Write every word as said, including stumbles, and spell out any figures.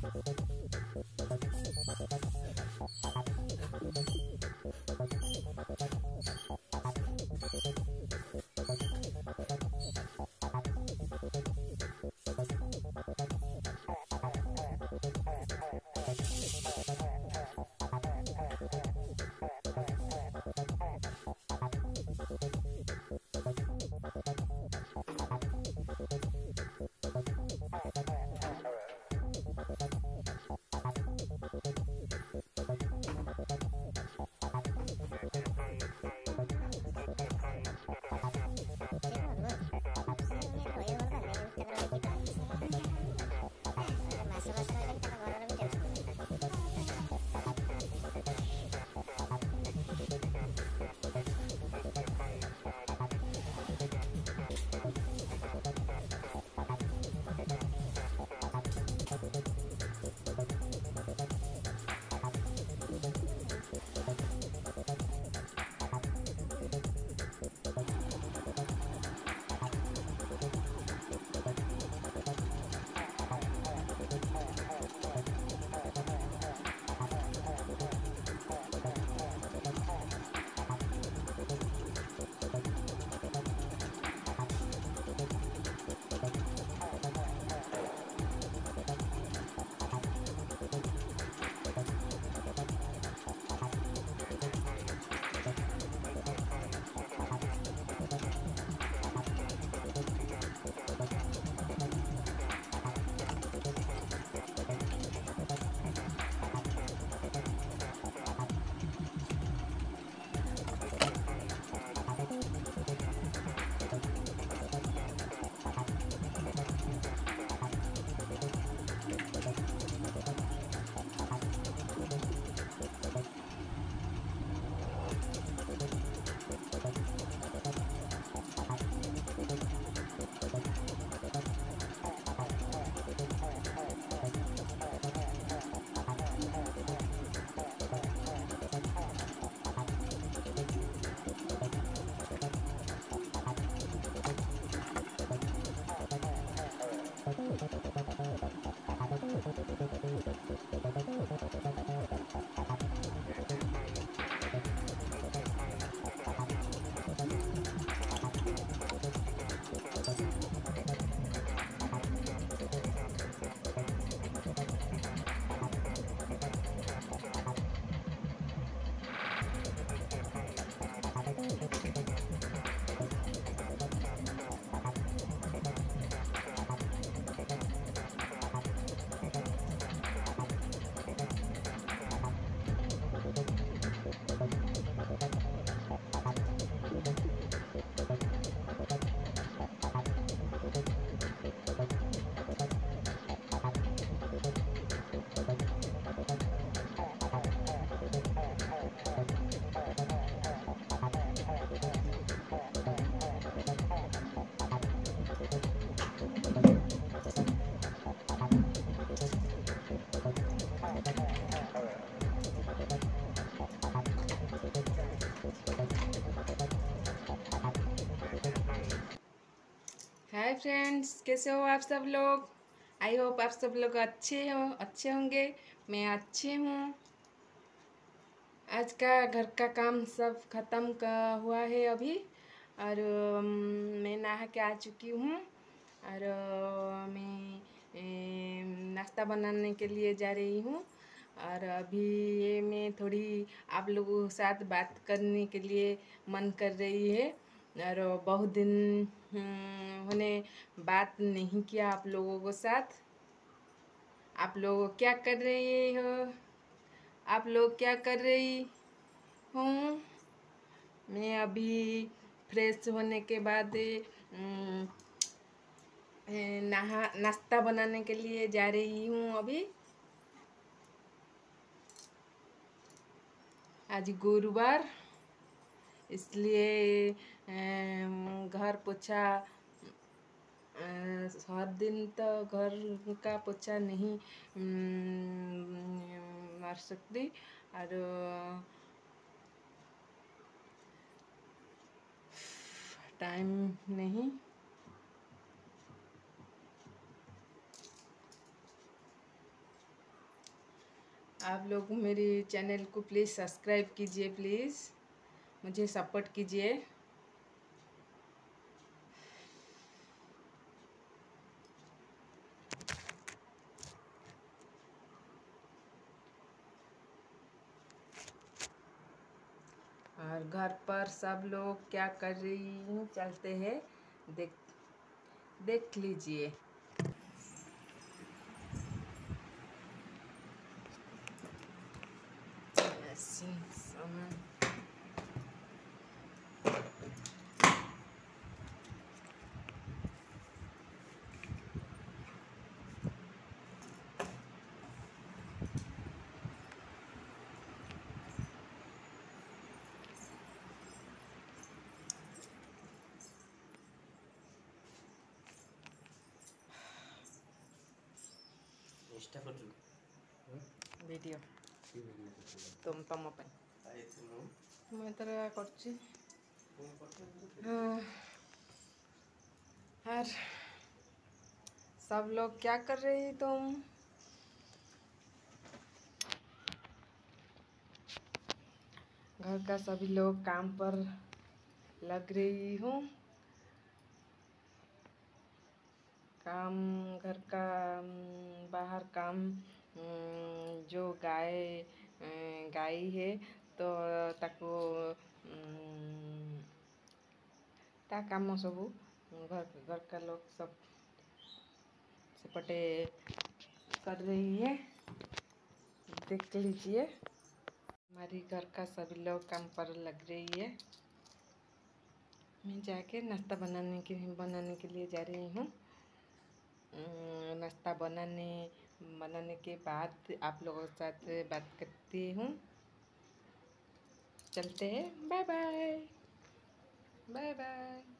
Hi friends, कैसे हो आप सब लोग। आई होप आप सब लोग अच्छे हो अच्छे होंगे। मैं अच्छी हूँ। आज का घर का काम सब ख़त्म का हुआ है अभी, और अम, मैं नहा के आ चुकी हूँ। और अ, मैं ए, नाश्ता बनाने के लिए जा रही हूँ। और अभी ये मैं थोड़ी आप लोगों के साथ बात करने के लिए मन कर रही है। और बहुत दिन हम्म, होने बात नहीं किया आप लोगों के साथ। आप लोग क्या कर रही हो आप लोग क्या कर रही हूँ। मैं अभी फ्रेश होने के बाद अम, ए, नहा नाश्ता बनाने के लिए जा रही हूँ अभी। आज गुरुवार, इसलिए अम, घर पोछा अ, हर दिन तो घर का पोछा नहीं अम, मार सकती। और टाइम नहीं। आप लोग मेरी चैनल को प्लीज़ सब्सक्राइब कीजिए, प्लीज़ मुझे सपोर्ट कीजिए। और घर पर सब लोग क्या कर रही हूँ चलते हैं, देख देख लीजिए। ऐसी सामान ଇନଷ୍ଟା କରୁଛୁ ଭିଡ଼ିଓ କି ଭିଡ଼ିଓ କରୁଛୁ? तुम तम ପାଇଁ ଆରେ ତୁମ ମୁଁ ଏଥର କରୁଛି। କଣ କରୁଛୁ? हाँ, और सब लोग क्या कर रही तुम? घर का सभी लोग काम पर लग रही हूँ। काम घर का अम, बाहर काम अम, जो गाय अ, गाय है तो ताको अम, ता काम सबू घर घर का लोग सब सेपटे कर रही है, देख लीजिए। हमारी घर का सभी लोग काम पर लग रही है। मैं जाके नाश्ता बनाने के बनाने के लिए जा रही हूँ। अम, नाश्ता बनाने बनाने के बाद आप लोगों के साथ बात करती हूँ। चलते हैं, बाय बाय बाय बाय।